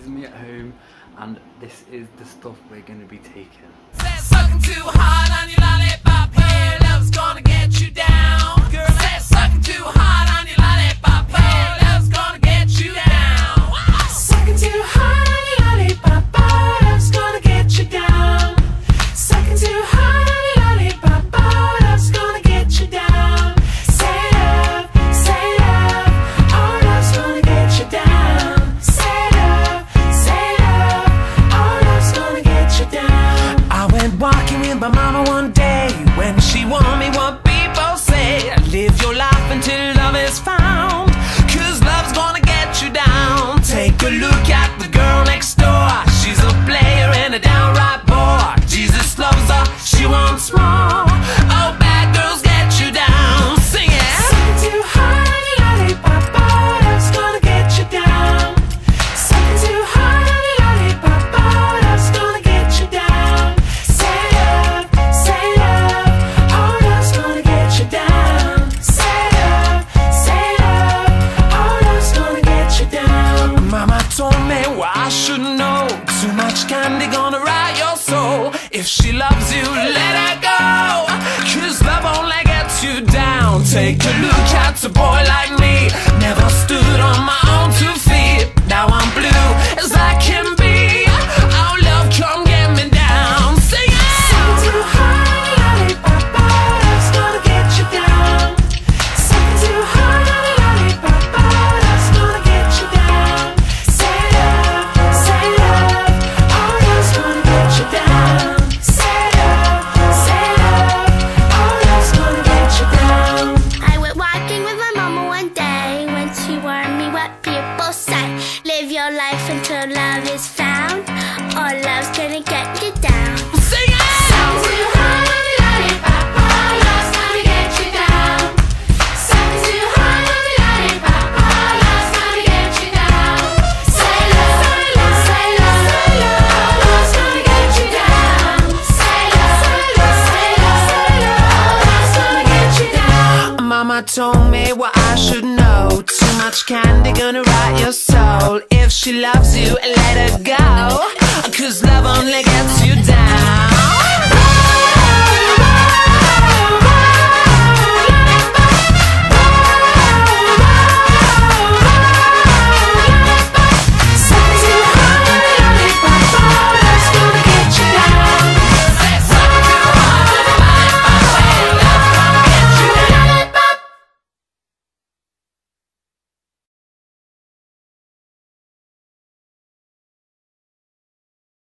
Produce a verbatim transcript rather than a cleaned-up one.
is me at home, and this is the stuff we're going to be taking. Sucking too hard on your lollipop, hey, love's gonna get you down. Girl, that's sucking too hard on your lollipop, hey, love's gonna get you down. Sucking too hard on your lollipop, oh, love's gonna get you down. Sucking too hard on your lollipop, oh, love's gonna get you down. Say love, say love, oh, love's gonna get you down. Say love, say love, oh, love's gonna get you down. I went walking with my mama one day when she warned me what people say. Live your life until love is found, cause love's gonna get you down. Take a look at the girl next door. She's a player and a downright bore. Jesus loves her, she wants more. Oh, bad girls get you down. Sing it. Sucking too hard on your lollipop, oh, love's gonna get you down. Sucking too hard on your lollipop, oh, love's gonna get you down. Say love, say love, oh, love's gonna get you down. Say love, say love, oh, love's gonna get you down. Mama told me what I should know. Too much candy gonna rot your soul. If she loves you, let her go, cause love only gets you down. Take a look at a boy like me. Never stood on my own two feet. Now I'm blue as I can be. Oh, love, come get me down. Sing it. Sucking too hard on your lollipop, oh, love's gonna get you down. Sucking too hard on your lollipop, oh, love's gonna get you down. Say love, say love, oh, love's gonna get you down. Say love, say love, oh, love's gonna get you down. I went walking with my mama one day when she warned me what people say. Live your life until love is found, or love's gonna get you down. Sing it. Sucking too hard on your lollipop, oh, love's gonna get you down. Sucking too hard on your lollipop, oh, love's gonna get you down. Say love, say love, say love, oh, love's gonna get you down. Say love, say love, say love, oh, love's gonna get you down. Mama told me what I should know. Too much candy gonna rot your soul. If she loves you, let her go, cause love only gets you down.